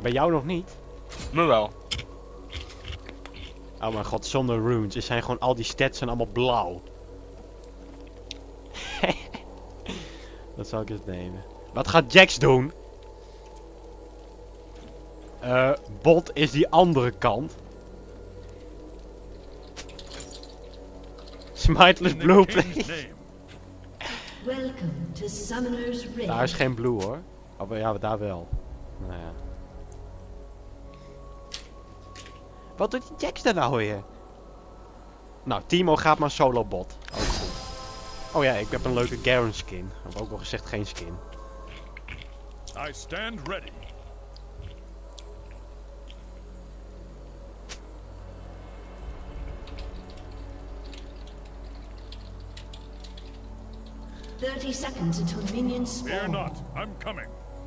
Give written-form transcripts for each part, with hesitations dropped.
Bij jou nog niet? Me wel. Oh mijn god, zonder runes. Er zijn gewoon al die stats zijn allemaal blauw. Dat zal ik eens nemen. Wat gaat Jax doen? Bot is die andere kant. Smiteless blue please. Daar is geen blue hoor. Oh ja, daar wel. Nou ja. Wat doet die Jax daar nou weer? Nou, Teemo gaat maar solo bot. Ook goed. Oh ja, ik heb een leuke Garen skin. Ik heb ook al gezegd geen skin. I stand ready. Seconds until minions spawn. Fear not, I'm coming.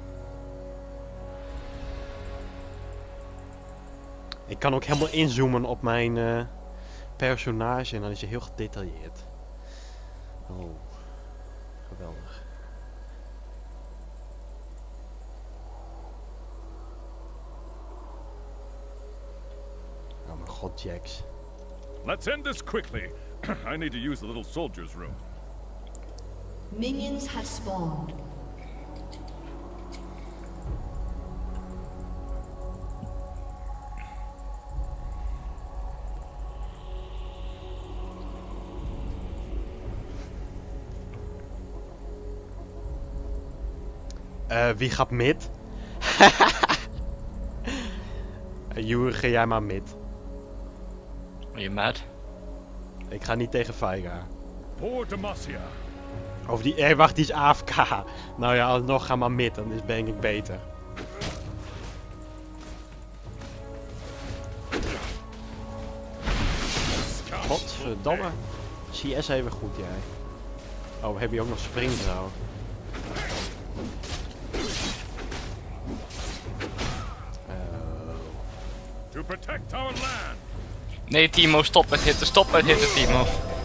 Ik kan ook helemaal inzoomen op mijn personage en dan is hij heel gedetailleerd. Oh, geweldig. Oh mijn god, Jax. Let's end this quickly. I need to use the little soldier's room. Minions have spawned. Wie gaat mid? Joer, ga jij maar mid. Ben je mad? Ik ga niet tegen Veigar. Voor Demacia. Of die, wacht, die is AFK. Nou ja, alsnog ga maar mid, dan ben ik beter. Godverdomme. CS even goed, jij. Oh, heb je ook nog springtrouw? To protect our land. Nee, Teemo, stop met hitten, Teemo.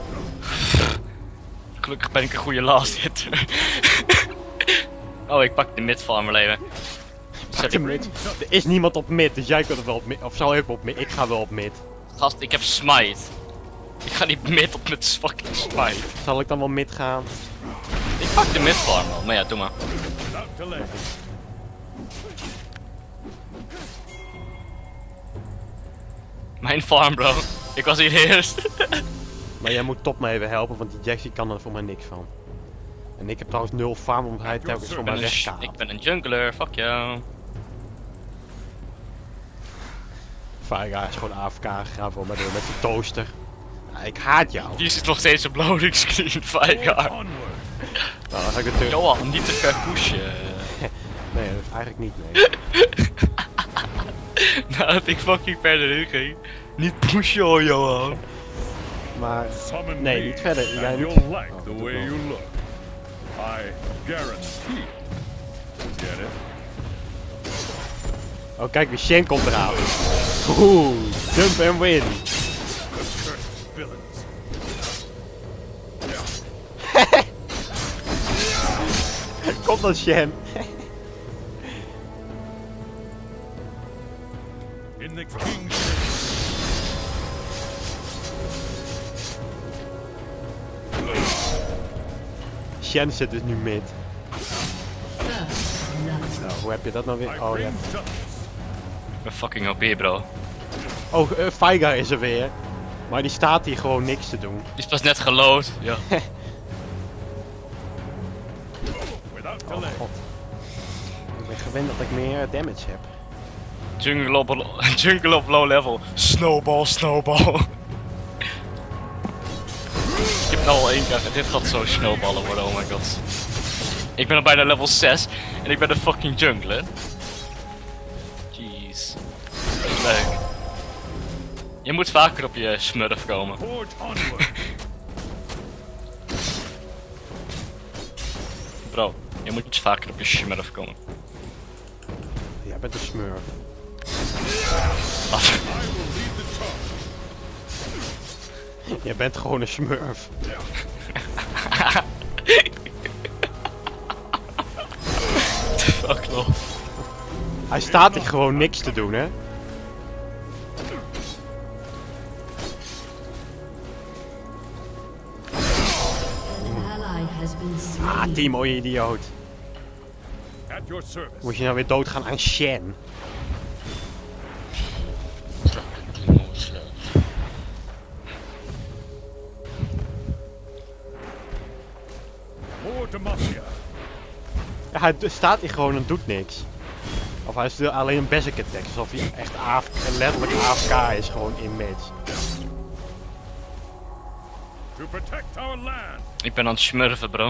Gelukkig ben ik een goede last hitter. Oh, ik pak de midfarmer leven. Zet ik mid. Er is niemand op mid, dus jij kunt er wel op mid. Of zou ik op mid? Ik ga wel op mid. Gast, ik heb smite. Ik ga niet mid op met fucking smite. Zal ik dan wel mid gaan? Ik pak de midfarmer, maar ja, doe maar. Without delay. Mijn farm, bro. Ik was hier eerst. Maar jij moet top me even helpen, want die Jax die kan er voor mij niks van. En ik heb trouwens 0 farm omdat hij telkens voor mij weggaat. Ik ben een jungler, fuck jou. Veigar is gewoon AFK gegaan voor mij door met zijn toaster. Ja, ik haat jou. Die zit nog steeds op loading screen, Veigar. Onward. Nou, dan ga ik het terug. Johan, niet te ver pushen. Nee, dat is eigenlijk niet, nee. Nadat ik fucking verder in ging. Niet pushen hoor, Johan. Maar, Summon nee, me, niet verder. Jij and niet. you'll like Oh, the dat way wel. you look. I guarantee. Get it? Oh, kijk, wie Shen komt eraan. Oeh, dump and win. Cursed villains. Komt dan Shen. In the king's Shen zit dus nu mid. Nou, hoe heb je dat nou I weer? Oh ja. bring justice. Ik ben fucking OP, bro. Oh, Veigar is er weer. Maar die staat hier gewoon niks te doen. Die is pas net geload. Ja. Without Oh delay. god. Ik ben gewend dat ik meer damage heb. Jungle op low level. Snowball, snowball. Ik heb nou al 1 keer. Dit gaat zo snowballen worden, oh my god. Ik ben al bijna level 6 en ik ben een fucking jungler. Jeez. Dat is leuk. Je moet vaker op je smurf komen. Forge onward. Bro, je moet iets vaker op je smurf komen. Jij bent een smurf. Wat? I will lead the charge. Jij bent gewoon een smurf. Fuck no. Hij staat hier gewoon niks te doen, hè? An ally has been Ah, slain. Timo, je idioot. At your service. Moet je nou weer doodgaan aan Shen? More Demacia. Ja, hij staat hier gewoon en doet niks. Of hij is alleen een basic attack, alsof hij echt letterlijk AFK is, gewoon in match. To protect our land. Ik ben aan het smurfen, bro.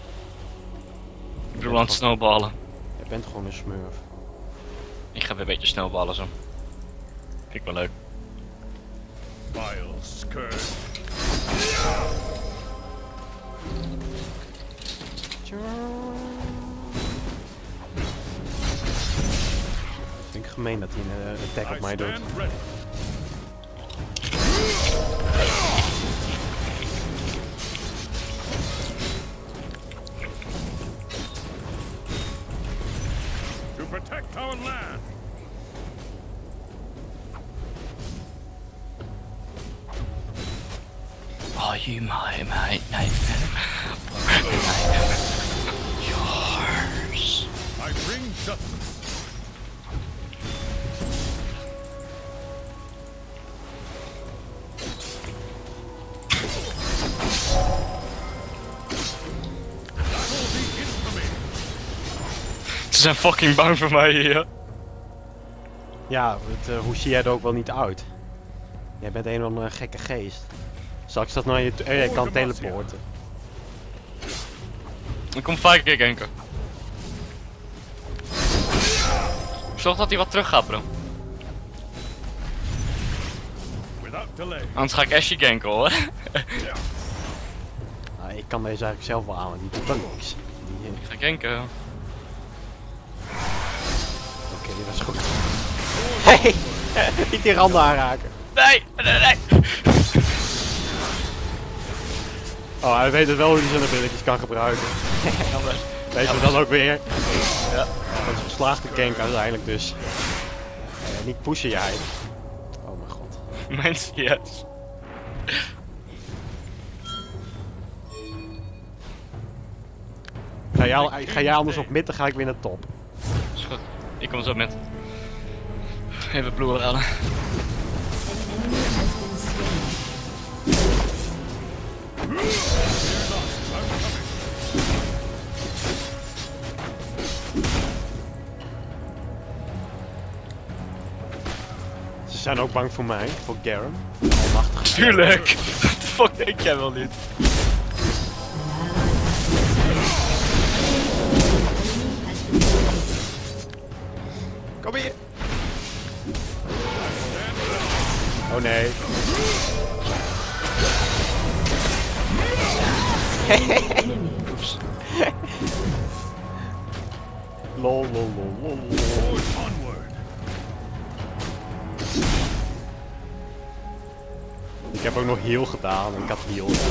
Ik bedoel aan het snowballen. Je bent gewoon een smurf. Ik ga weer een beetje snowballen zo. Vind ik wel leuk. Vile scourge. Vind ik gemeen dat hij een attack op mij doet. stand ready. To protect our land. Oh, you my yours. I bring justice. That will be infamy. Ze zijn fucking bang voor mij hier. Ja, hoe zie jij er ook wel niet uit? Jij bent een of andere gekke geest. Zal ik dat nou je... je kan teleporten. Ik kom 5 keer ganken. Zorg dat hij wat terug gaat, bro. Without delay. Anders ga ik Ashe ganken, hoor. Nou, ik kan deze eigenlijk zelf wel aan, die doet dan niks. Die, Ik ga ganken. Oké, die was goed. Hey! Niet die randen aanraken. Nee, nee, nee. Oh, hij weet het wel hoe hij zijn abilities kan gebruiken. Weten we dan ook weer. Ja. Dat is een geslaagde gank uiteindelijk dus. Niet pushen jij. Oh mijn god. Mijn CS. Ga jij anders op mid, dan ga ik weer naar top. Is goed. Ik kom zo met. Even bloed halen. An enemy has been slain. Ze zijn ook bang voor mij, voor Garen. Almachtig. Tuurlijk! What the fuck denk jij wel niet? Kom hier! Oh nee. Oeps. Lol, lol, lol, lol, lol. Forge onward. Ik heb ook nog heal gedaan en ik had heal. Nou,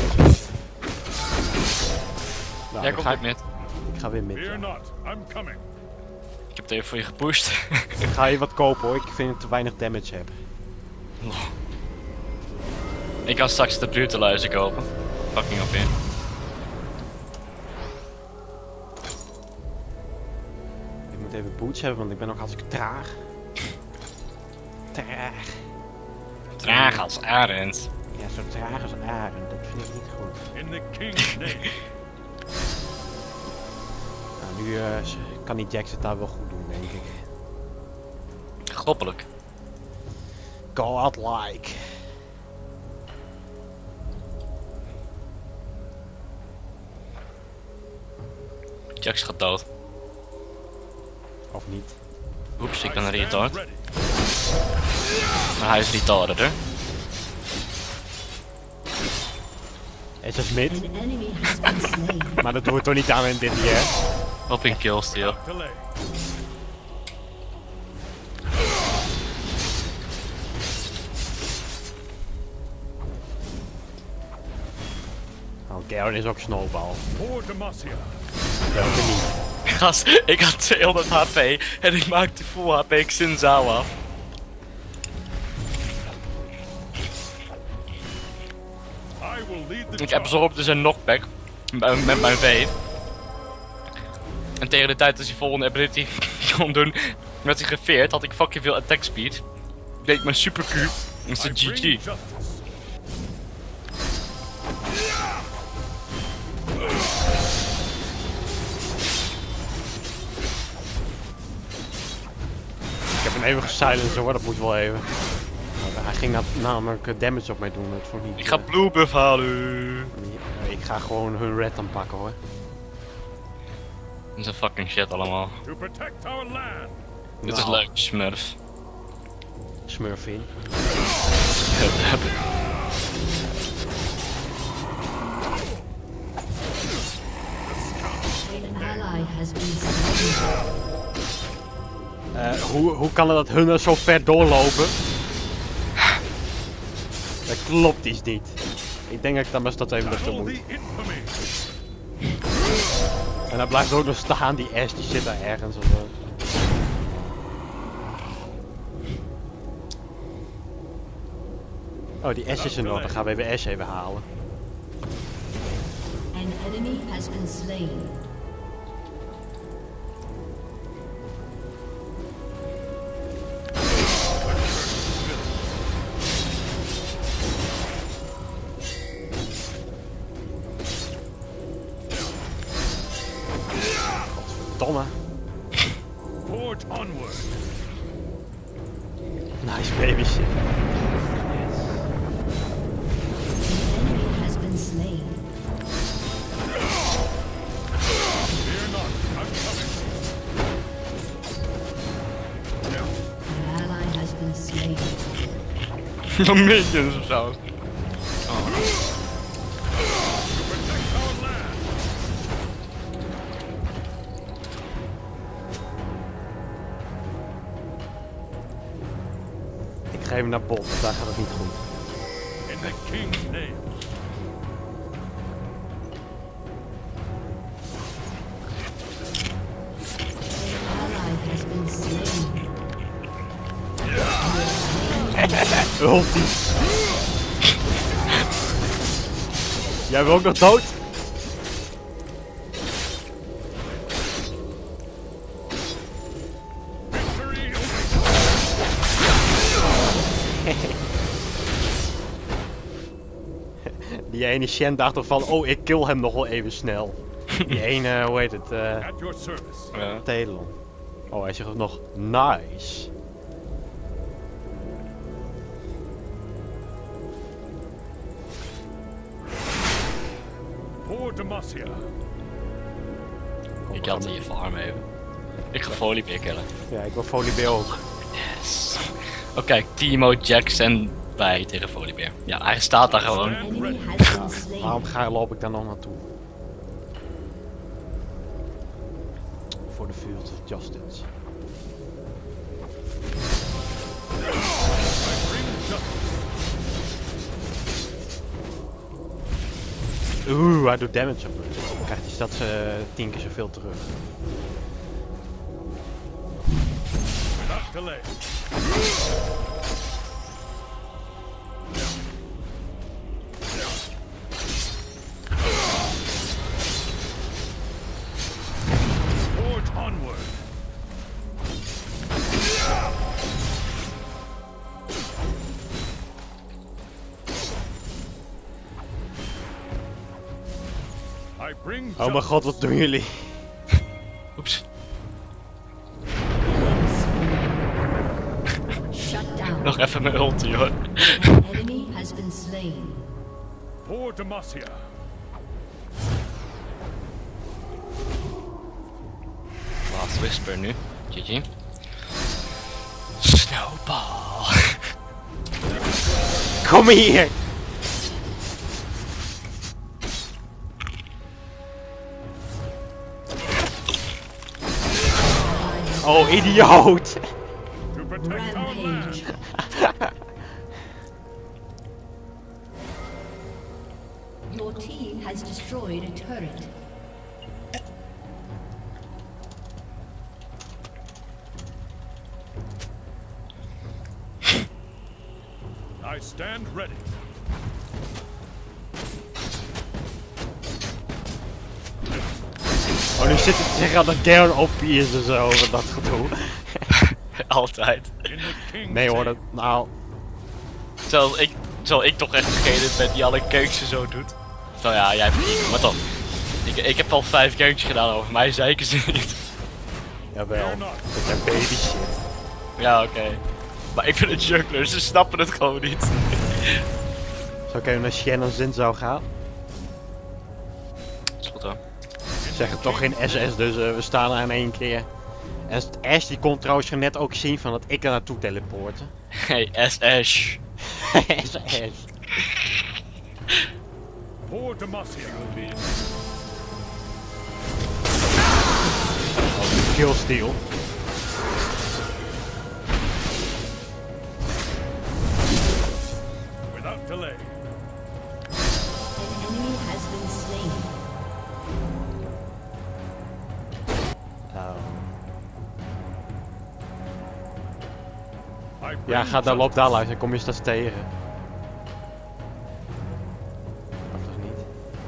Jij dan komt ga ook met. ik ga weer mid. Fear Ja. not. I'm coming. Ik heb het even voor je gepusht. Ik ga je wat kopen hoor, ik vind dat ik te weinig damage heb. Ik kan straks de brutalizer kopen. Fucking op in. Ik moet even boots hebben, want ik ben nog hartstikke traag. Traag. Traag als arend. Ja, zo traag als arend, dat vind ik niet goed. In the king's name. Nou, nu kan die Jax het daar wel goed doen, denk ik. Goppelijk. Godlike. Jax gaat dood. Of niet. Oeps, ik ben I een stand retard. ready. Maar hij is retarded, hè? Is dat mid? An enemy has been slain. Maar dat wordt toch niet aan in dit hier. Op in killsteal. Without delay. Oh, Garen is ook snowball. For Demacia. Welke niet? Gast, ik had 200 HP en ik maakte full HP Xin Zhao af. I will lead the Ik charge. absorb dus een knockback met mijn V. En tegen de tijd dat hij volgende ability kon doen, werd hij geveerd, had ik fucking veel attack speed. Deed ik mijn super Q, dat is I de bring GG. justice. Ik heb een eeuwige silencer hoor, dat moet wel even. Hij ging namelijk damage op mij doen, dat vond ik niet... Ik ga blue buff halen. Ik ga gewoon hun red aanpakken hoor. Dat is een fucking shit allemaal. To protect our land. Dit is Nou, leuk, smurf. Smurfin. An ally has been slain. Hoe kan het dat hun er zo ver doorlopen? Dat klopt iets niet. Ik denk dat ik dan maar dat even dat Battle moet. the infamy. En hij blijft ook nog staan, die Ash die zit daar ergens of zo. Oh, die Ash is er nog, dan gaan we even Ash even halen. An enemy has been slain. Godverdomme. Forge onward. Nice baby shit. An enemy has been slain. Fear not, I'm coming. An ally has been slain. Minions of zo. To protect our land. Ik ga even naar bot, want daar gaat het niet goed. In the king's name. An ally has been slain. Ultie. Jij wil ook nog dood? Victory over Die ene Shen dacht toch van, oh ik kill hem nog wel even snel. Die ene, hoe heet het, at your service. Ja. Telon. Oh, hij zegt ook nog, nice. For Demacia. Ik had hier farm even. Ik ga Volibear killen. Ja, ik wil Volibear ook. Yes. Oké, Timo, Jax en wij tegen Volibear. Ja, hij staat daar gewoon. An enemy has been slain. Waarom loop ik daar nog naartoe? Voor de Field of Justice. Bring justice. Oeh, hij doet damage op me. Dan krijgt hij dat 10 keer zoveel terug. Without delay. Forge onward. I bring Oh mijn god, wat doen jullie? Oeps. Shut down. Nog even mijn ulti hoor. An enemy has been slain. For Demacia. Last Whisper nu. GG. Snowball. Kom hier! Oh, idioot! To protect our land. Rampage. Your team has destroyed a turret. I stand ready. Oh, nu zit het te zeggen dat Garen OP is en zo, met dat gedoe. Altijd. In the king's Nee hoor, name. dat, nou... Terwijl ik toch echt degene ben die alle keuken zo doet. Nou ja, jij hebt niet, maar toch. Ik heb al 5 keukens gedaan, over mij zeiken ze niet. Jawel, dat zijn baby shit. Ja, oké. Maar ik ben een juggler, ze snappen het gewoon niet. Zou ik even naar Shannon Zin zou gaan? Is goed hoor. Zeg het toch geen SS, dus we staan er in één keer. En Ash die kon trouwens net ook zien van dat ik er naartoe teleporten. Hey, SS. SS. Poor Demacia will be in. Killsteal. Without delay. An enemy has been slain. I Ja, bring ga daar, loop justice. daar langs, dan kom je straks tegen. Of toch niet?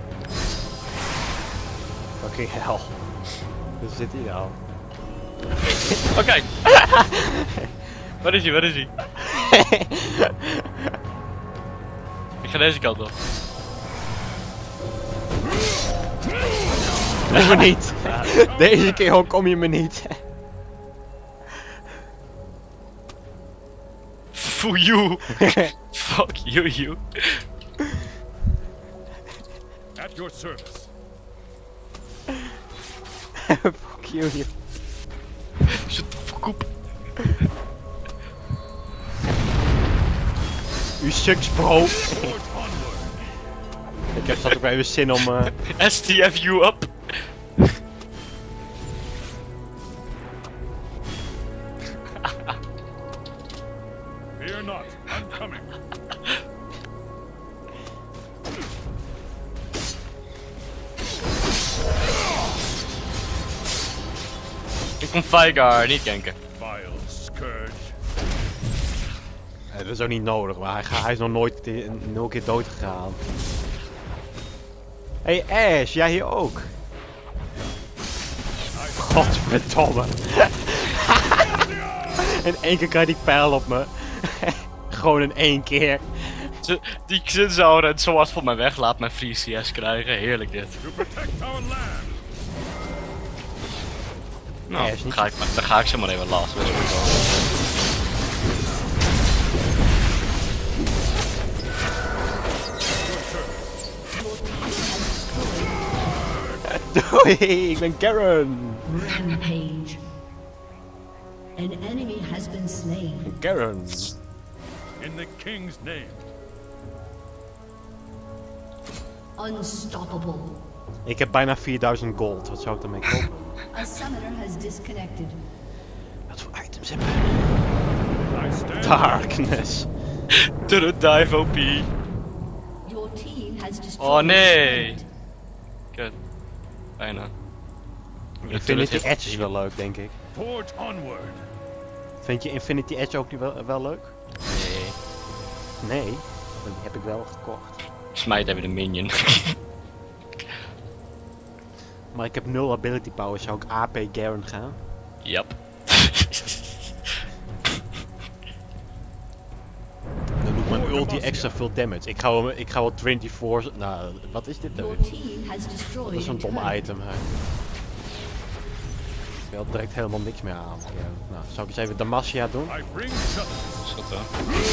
Fucking hell. Waar zit hij nou? Oké. Waar is hij, waar is hij? Ik ga deze kant op. Kom me niet. Deze keer kom je me niet. For you. Fuck you. At your service. Fuck you. Shut the fuck up. U sucks bro. Forge onward. Ik heb straks ook wel even zin om... STF you up. Fear not. I'm coming. Ik kom Veigar, niet ganken. Vile scourge. dat is ook niet nodig, maar hij is nog nooit 0 keer dood gegaan. Hey Ash, jij hier ook? Godverdomme. In één keer krijg ik die pijl op me. Gewoon in één keer. Die Xin zou het zoals van mij weg, laat mij free CS krijgen. Heerlijk dit. To protect our land. Nou, is niet dan ga ik ze maar even last. Weet je Doei, ik ben Karen. Rampage. An enemy has been slain. Karen. In the king's name. Unstoppable. Ik heb bijna 4000 gold. Wat zou ik ermee kopen? A summoner has disconnected. Wat voor items hebben I stand we? Darkness. To the dive OP. Your team has destroyed. Oh nee. the turret. Kut. Bijna. Infinity Edge is wel leuk, denk ik. Forge onward. Vind je Infinity Edge ook wel leuk? Nee. Nee, die heb ik wel gekocht. Smijt even de minion. Maar ik heb 0 ability power, zou ik AP Garen gaan? Yep. Dan doet mijn ulti extra veel damage. Ik ga wel 24... Nou, wat is dit Your nou? team has destroyed. Dat is een a dom turret. item. Hè. Ik wil direct helemaal niks meer aan. Ja, nou, zou ik eens even Demacia doen? I bring justice. Schot wel.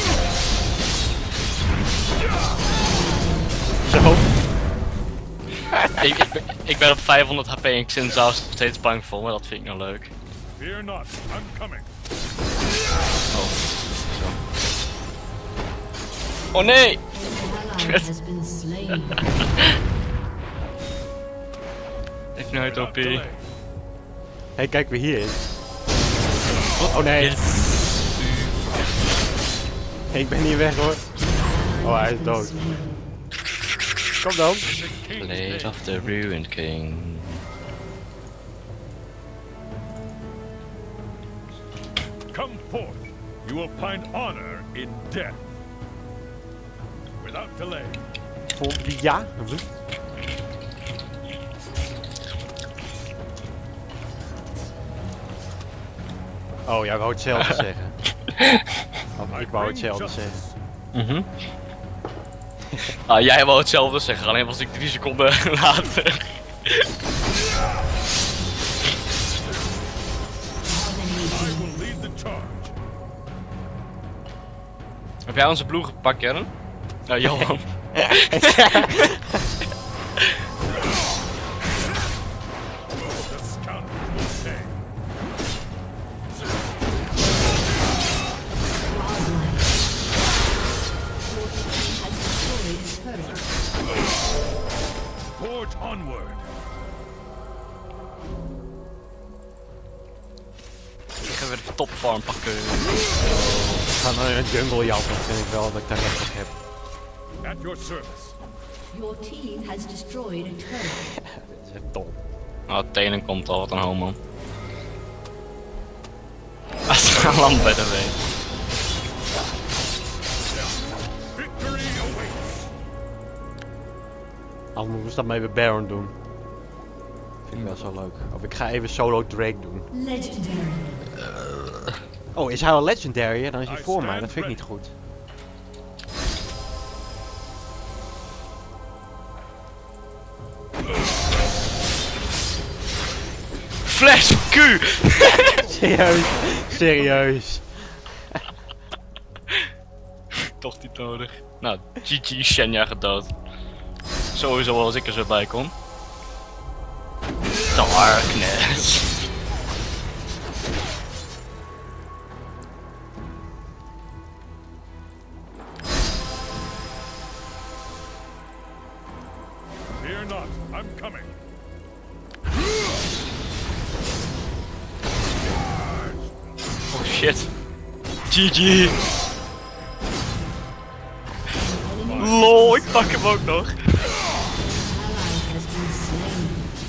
Zo. ik ben op 500 HP en Xin zou nog steeds bang voor, maar dat vind ik nou leuk. Fear not. I'm coming. Oh, zo. Oh nee! An ally has been slain. Ignite OP. Without delay. Hey, kijk wie hier is. Oh nee. Hey, ik ben niet weg hoor. Oh, hij is dood. Kom dan. Blade of the Ruined King. Come forth. You will find honor in death. without delay. Voor wie ja? Oh, jij wou hetzelfde zeggen. Oh, ik wou hetzelfde zeggen. Mhm. Ah, jij wou hetzelfde zeggen, alleen was ik 3 seconden later. I will lead the charge. Heb jij onze bloem gepakt, Karen? Johan. The scoundrel will stay. Forge onward. Ik ga weer de topfarm pakken. Ga naar een jungle jatten, dat vind ik wel dat ik daar recht op heb. At your service. Your team has destroyed a turret. Dat is echt dom. Oh, tenen komt al, wat een homo. Als een land bij de weg. Victory awaits. Anders moeten we dat maar even Baron doen. Vind ik wel zo leuk. Of ik ga even solo Drake doen. Legendary. Oh, is hij al legendary? Dan is hij voor mij, dat vind ik niet goed. Flash Q! Serieus? Serieus? Toch niet nodig. Nou, GG, Shenya gedood. Sowieso als ik er zo bij kom. Darkness. Fear not, I'm coming. Oh shit. GG. Lol, ik pak hem ook nog. Ally has been slain.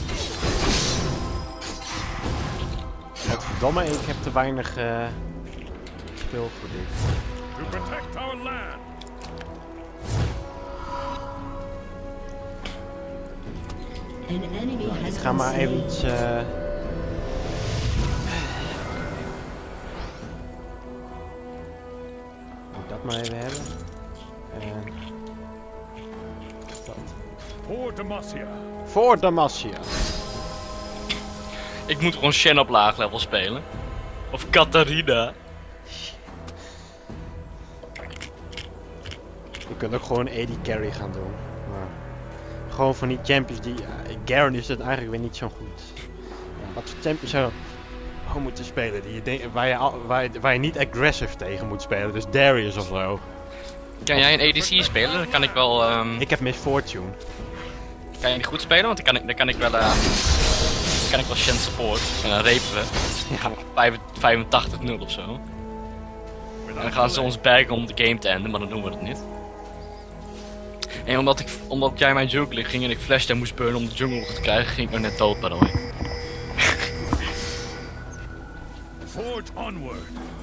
Godverdomme, ik heb te weinig speel voor dit. To protect our land. An enemy has Ik ga been maar even slain. iets... Moet ik dat maar even hebben. En... dat. For Demacia. Voor Demacia. Ik moet gewoon Shen op laag level spelen. Of Katarina. We kunnen ook gewoon AD carry gaan doen. Maar gewoon van die champions die... Garen is het eigenlijk weer niet zo goed. Ja, wat voor champions zou je gewoon moeten spelen? Die je waar je niet aggressive tegen moet spelen. Dus Darius of zo. Kan jij een ADC spelen? Dan kan ik wel... Ik heb Miss Fortune. Kan je die goed spelen? Want dan kan ik wel... kan ik wel Shen support. En dan rapen we. Ja. 85-0 of zo. En dan gaan ze ons baggen om de game te enden, maar dan doen we het niet. En omdat jij mijn jungle ging en ik flash en moest burnen om de jungle te krijgen, ging ik nog net dood by the way. Forge onward.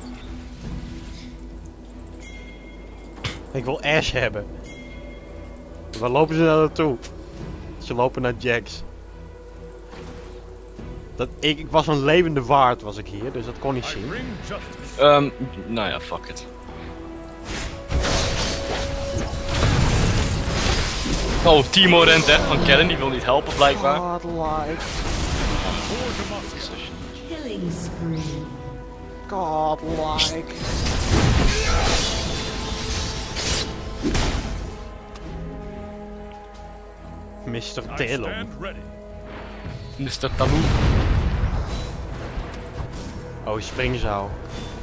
Ik wil Ash hebben. Waar lopen ze nou naartoe? Ze lopen naar Jax. Ik was een levende waard was ik hier, dus dat kon niet I zien. bring justice. Nou ja, fuck it. Oh, Timo rent weg van Kellen, die wil niet helpen blijkbaar. Godlike. For Demacia. Killing spree. Godlike. Mr. I Talon. stand ready. Mr. Talon. Oh, springzaal.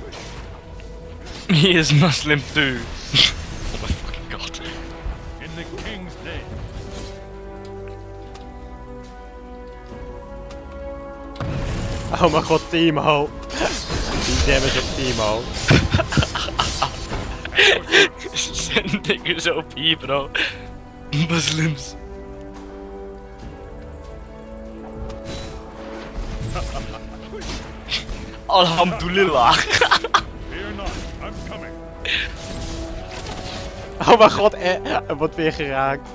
He is Muslim too. Oh my fucking god. In the king's name. Oh mijn god, Timo. Die damage op Timo. Zijn dingen zo op hier, bro. Muslims. Alhamdulillah. Fear not, I'm coming. Oh Oh mijn god, hij wordt weer geraakt.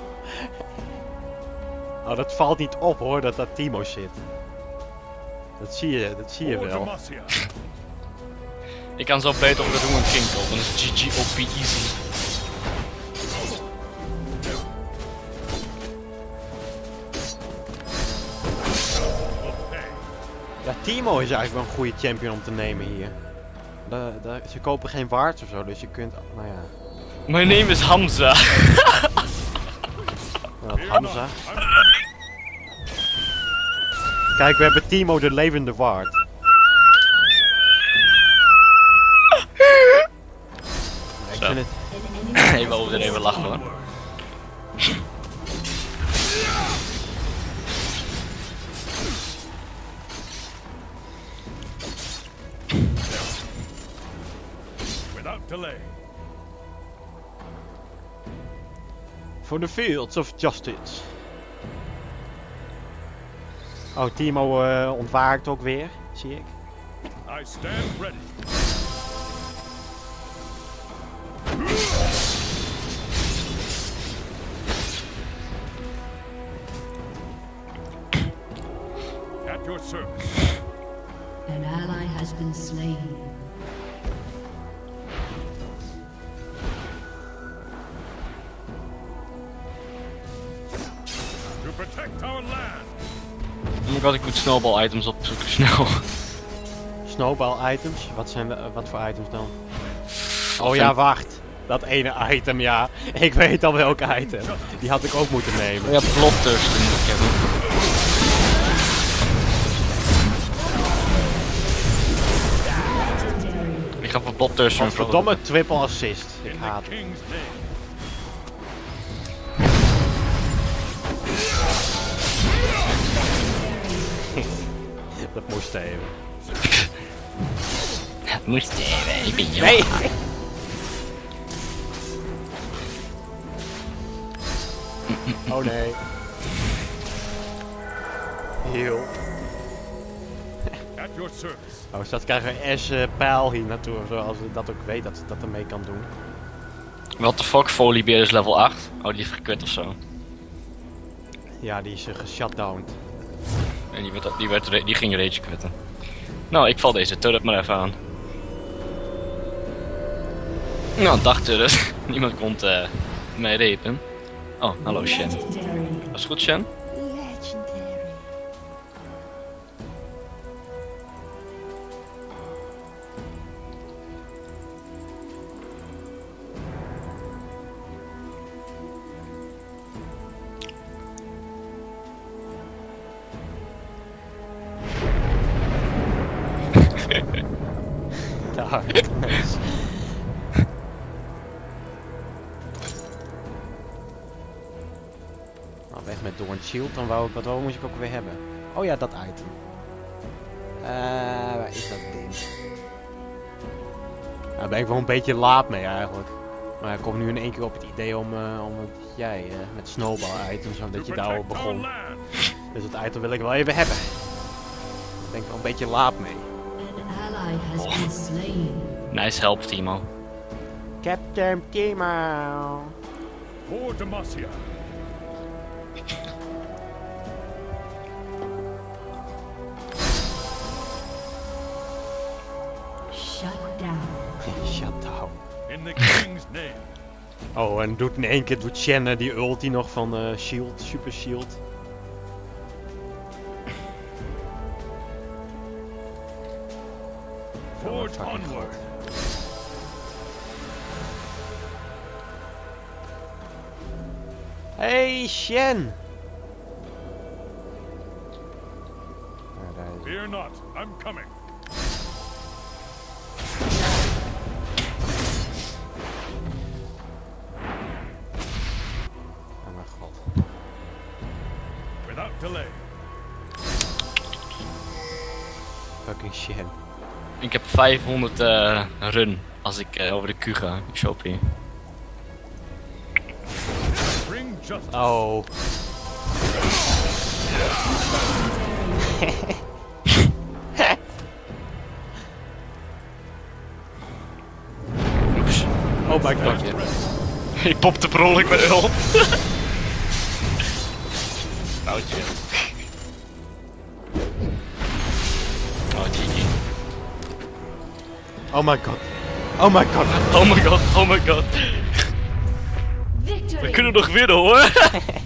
Oh, dat valt niet op hoor, dat daar Timo zit. Dat zie je For wel. Demacia. Ik kan zo beter op de Ruin King, dan is GG OP easy. Ja, Timo is eigenlijk wel een goede champion om te nemen hier. Ze kopen geen wards of zo, dus je kunt, nou ja. Mijn name is Hamza. Wat Hamza. Kijk, we hebben Timo de levende waard. Ja, ik Zo. vind het... Even over even lachen hoor. Without delay. For the fields of justice. Oh, Timo ontwaakt ook weer, zie ik. I stand ready. At your service. An ally has been slain. To protect our land. Ik moet snowball items opzoeken, snel. Snowball items? Wat voor items dan? Oh ja, wacht. Dat ene item, ja. Ik weet al welk item. Die had ik ook moeten nemen. Ja, bloodthirst moet ik hebben. Ik ga voor bloodthirst van Verdomme triple assist. Ik In haat the het. king's name. Dat moest even. Het moest even, ik ben jong. Nee! Oh nee. Heel. At your service. Oh, straks krijgen we S-pijl hier naartoe of zo, als we dat ook weet dat ze dat ermee kan doen. What the fuck, Volibear is level 8. Oh, die is gekwit of zo. Ja, die is geshutdowned. En die ging rage kwitten. Nou, ik val deze turret maar even aan. Nou, dag turret. Niemand komt mij repen. Oh, hallo Shen. Legendary. Was goed Shen? Legendary. Daar. Nou, weg met Dawn Shield, dan wat moest ik ook weer hebben? Oh ja, dat item. Waar is dat ding? Nou, daar ben ik wel een beetje laat mee eigenlijk. Maar ik kom nu in één keer op het idee om jij met snowball items, To dat je daar al protect our begon. land. Dus het item wil ik wel even hebben. Daar ben ik wel een beetje laat mee. An ally has been slain. Nice help, Timo. Captain Timo. For Demacia. Shut down. Shut down. In the king's name. Oh, en in één keer doet Shen die ulti nog van Shield, Super Shield. Forge fucking onward. Hey, Shen! Ja, daar is... Fear not, I'm coming. Oh mijn god. Without delay. Fucking Shen. Ik heb 500 run als ik over de Q ga, Shopee. Bring justice. Oh. Oeps. Oh my god. Dank je. Je popte per ongeluk met hulp. Nou, chill. Oh, GG. Oh my god. Oh my god. Oh my god, oh my god. We Victory! kunnen nog winnen hoor.